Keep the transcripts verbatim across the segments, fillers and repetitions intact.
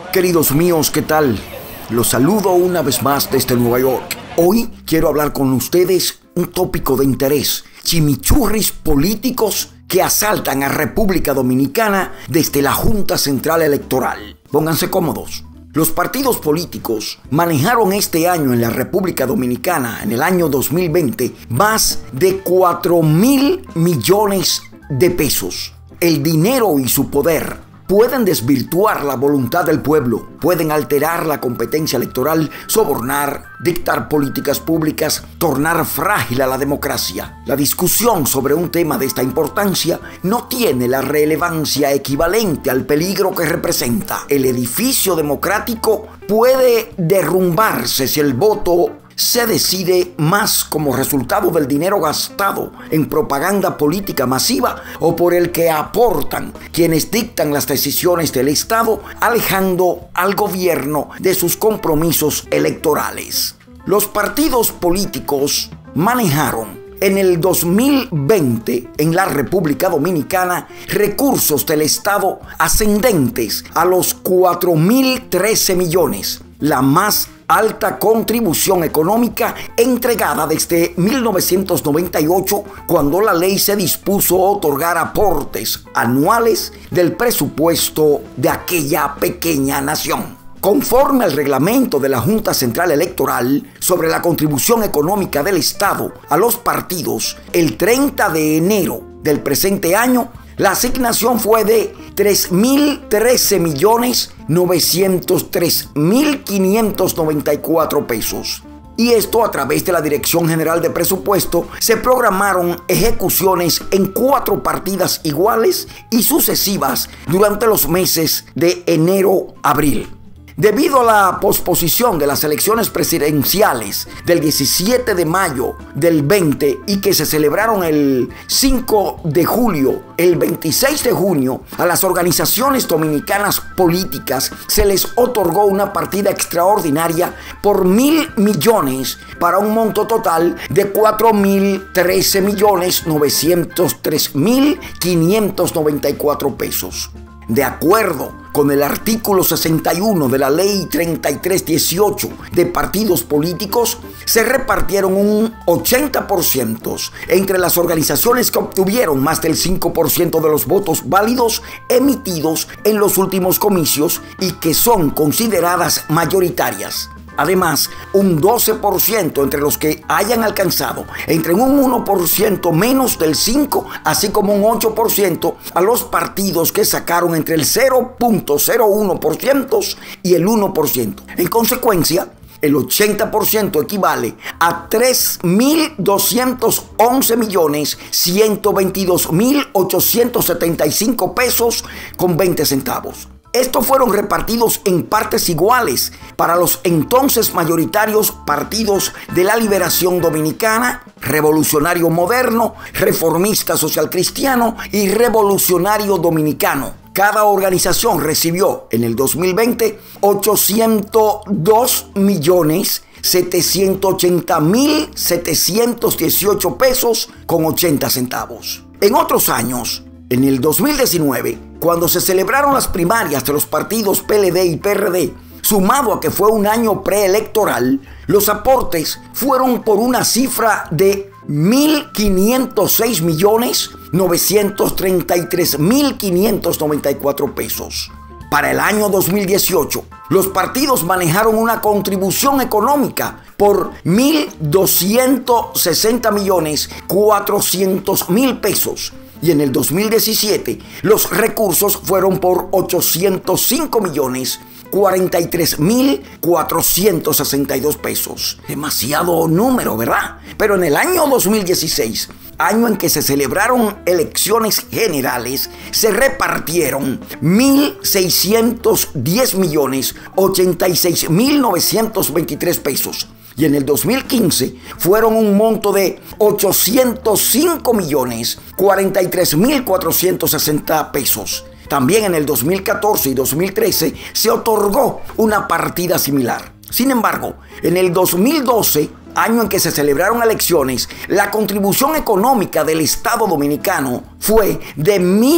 Queridos míos, ¿qué tal? Los saludo una vez más desde Nueva York. Hoy quiero hablar con ustedes un tópico de interés: chimichurris políticos que asaltan a República Dominicana desde la Junta Central Electoral. Pónganse cómodos. Los partidos políticos manejaron este año en la República Dominicana, en el año dos mil veinte, más de cuatro mil millones de pesos. El dinero y su poder pueden desvirtuar la voluntad del pueblo, pueden alterar la competencia electoral, sobornar, dictar políticas públicas, tornar frágil a la democracia. La discusión sobre un tema de esta importancia no tiene la relevancia equivalente al peligro que representa. El edificio democrático puede derrumbarse si el voto se decide más como resultado del dinero gastado en propaganda política masiva o por el que aportan quienes dictan las decisiones del Estado, alejando al gobierno de sus compromisos electorales. Los partidos políticos manejaron en el dos mil veinte en la República Dominicana recursos del Estado ascendentes a los cuatro mil trece millones, la más alta contribución económica entregada desde mil novecientos noventa y ocho, cuando la ley se dispuso a otorgar aportes anuales del presupuesto de aquella pequeña nación. Conforme al reglamento de la Junta Central Electoral sobre la contribución económica del Estado a los partidos, el treinta de enero del presente año, la asignación fue de tres mil trece millones novecientos tres mil quinientos noventa y cuatro pesos. Y esto a través de la Dirección General de Presupuesto se programaron ejecuciones en cuatro partidas iguales y sucesivas durante los meses de enero a abril. Debido a la posposición de las elecciones presidenciales del diecisiete de mayo del veinte y que se celebraron el cinco de julio, el veintiséis de junio, a las organizaciones dominicanas políticas se les otorgó una partida extraordinaria por mil millones para un monto total de cuatro mil trece millones novecientos tres mil quinientos noventa y cuatro pesos. De acuerdo con el artículo sesenta y uno de la ley treinta y tres dieciocho de partidos políticos, se repartieron un ochenta por ciento entre las organizaciones que obtuvieron más del cinco por ciento de los votos válidos emitidos en los últimos comicios y que son consideradas mayoritarias. Además, un doce por ciento entre los que hayan alcanzado entre un uno por ciento menos del cinco, así como un ocho por ciento a los partidos que sacaron entre el cero punto cero uno por ciento y el uno por ciento. En consecuencia, el ochenta por ciento equivale a tres mil doscientos once millones ciento veintidós mil ochocientos setenta y cinco pesos con veinte centavos. Estos fueron repartidos en partes iguales para los entonces mayoritarios partidos de la Liberación Dominicana, Revolucionario Moderno, Reformista Social Cristiano y Revolucionario Dominicano. Cada organización recibió en el dos mil veinte ochocientos dos millones setecientos ochenta mil setecientos dieciocho pesos con ochenta centavos. En otros años, en el dos mil diecinueve, cuando se celebraron las primarias de los partidos P L D y P R D, sumado a que fue un año preelectoral, los aportes fueron por una cifra de mil quinientos seis millones novecientos treinta y tres mil quinientos noventa y cuatro pesos. Para el año dos mil dieciocho, los partidos manejaron una contribución económica por mil doscientos sesenta millones cuatrocientos mil pesos. Y en el dos mil diecisiete, los recursos fueron por ochocientos cinco millones cuarenta y tres mil cuatrocientos sesenta y dos pesos. Demasiado número, ¿verdad? Pero en el año dos mil dieciséis, año en que se celebraron elecciones generales, se repartieron mil seiscientos diez millones ochenta y seis mil novecientos veintitrés pesos. Y en el dos mil quince fueron un monto de ochocientos cinco millones cuarenta y tres mil cuatrocientos sesenta pesos. También en el dos mil catorce y dos mil trece se otorgó una partida similar. Sin embargo, en el dos mil doce, año en que se celebraron elecciones, la contribución económica del Estado Dominicano fue de mil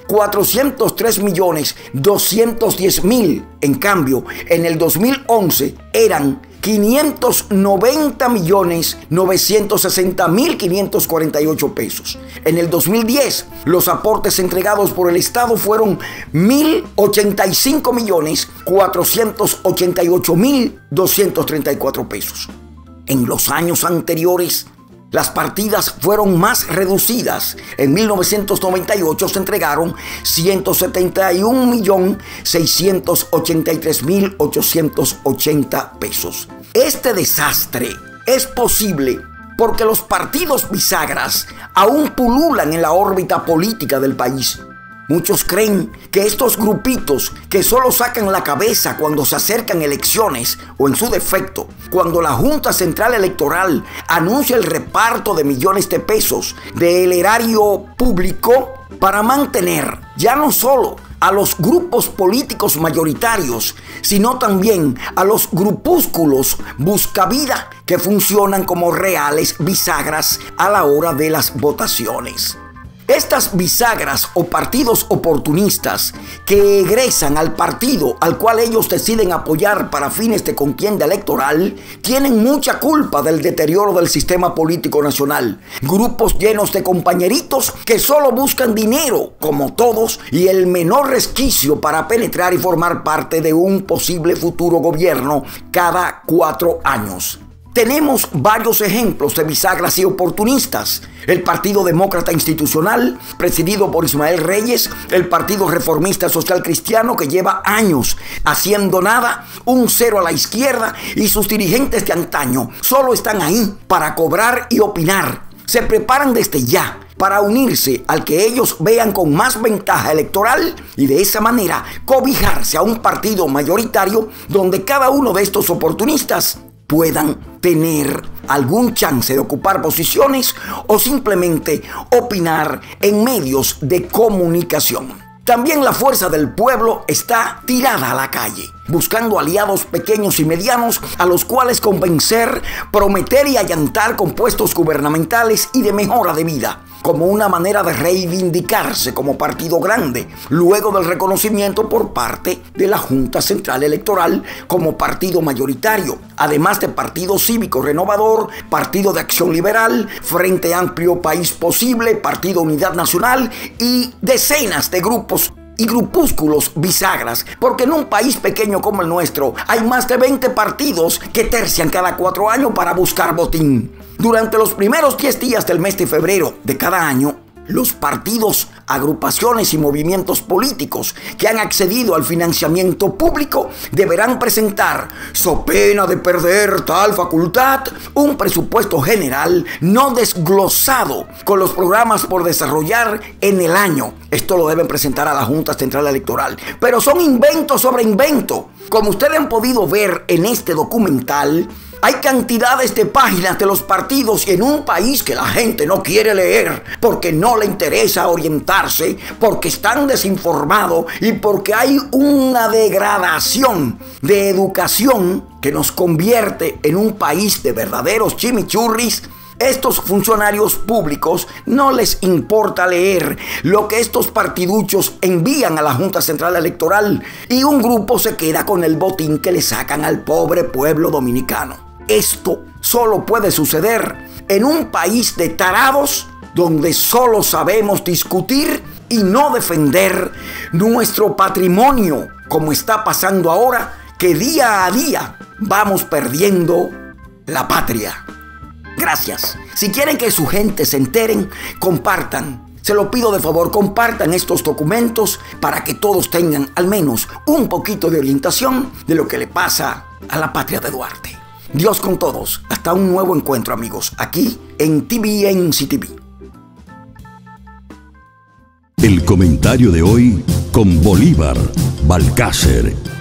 cuatrocientos tres millones doscientos diez mil. En cambio, en el dos mil once eran quinientos noventa millones novecientos sesenta mil quinientos cuarenta y ocho pesos. En el dos mil diez, los aportes entregados por el Estado fueron mil ochenta y cinco millones cuatrocientos ochenta y ocho mil doscientos treinta y cuatro pesos. En los años anteriores, las partidas fueron más reducidas. En mil novecientos noventa y ocho se entregaron ciento setenta y un millones seiscientos ochenta y tres mil ochocientos ochenta pesos. Este desastre es posible porque los partidos bisagras aún pululan en la órbita política del país. Muchos creen que estos grupitos que solo sacan la cabeza cuando se acercan elecciones o en su defecto, cuando la Junta Central Electoral anuncia el reparto de millones de pesos del erario público para mantener ya no solo a los grupos políticos mayoritarios, sino también a los grupúsculos buscavida que funcionan como reales bisagras a la hora de las votaciones. Estas bisagras o partidos oportunistas que egresan al partido al cual ellos deciden apoyar para fines de contienda electoral tienen mucha culpa del deterioro del sistema político nacional. Grupos llenos de compañeritos que solo buscan dinero, como todos, y el menor resquicio para penetrar y formar parte de un posible futuro gobierno cada cuatro años. Tenemos varios ejemplos de bisagras y oportunistas. El Partido Demócrata Institucional, presidido por Ismael Reyes, el Partido Reformista Social Cristiano, que lleva años haciendo nada, un cero a la izquierda, y sus dirigentes de antaño solo están ahí para cobrar y opinar. Se preparan desde ya para unirse al que ellos vean con más ventaja electoral y de esa manera cobijarse a un partido mayoritario donde cada uno de estos oportunistas puedan tener algún chance de ocupar posiciones o simplemente opinar en medios de comunicación. También la fuerza del pueblo está tirada a la calle, buscando aliados pequeños y medianos a los cuales convencer, prometer y allantar con puestos gubernamentales y de mejora de vida, como una manera de reivindicarse como partido grande, luego del reconocimiento por parte de la Junta Central Electoral como partido mayoritario, además de Partido Cívico Renovador, Partido de Acción Liberal, Frente Amplio País Posible, Partido Unidad Nacional y decenas de grupos y grupúsculos bisagras, porque en un país pequeño como el nuestro hay más de veinte partidos que tercian cada cuatro años para buscar botín. Durante los primeros diez días del mes de febrero de cada año, los partidos, agrupaciones y movimientos políticos que han accedido al financiamiento público deberán presentar, so pena de perder tal facultad, un presupuesto general no desglosado con los programas por desarrollar en el año. Esto lo deben presentar a la Junta Central Electoral. Pero son inventos sobre invento. Como ustedes han podido ver en este documental, hay cantidades de páginas de los partidos y en un país que la gente no quiere leer porque no le interesa orientarse, porque están desinformados y porque hay una degradación de educación que nos convierte en un país de verdaderos chimichurris. Estos funcionarios públicos no les importa leer lo que estos partiduchos envían a la Junta Central Electoral y un grupo se queda con el botín que le sacan al pobre pueblo dominicano. Esto solo puede suceder en un país de tarados donde solo sabemos discutir y no defender nuestro patrimonio, como está pasando ahora, que día a día vamos perdiendo la patria. Gracias. Si quieren que su gente se enteren, compartan. Se lo pido de favor, compartan estos documentos para que todos tengan al menos un poquito de orientación de lo que le pasa a la patria de Duarte. Dios con todos. Hasta un nuevo encuentro, amigos, aquí en T V N C T V. El comentario de hoy con Bolívar Balcácer.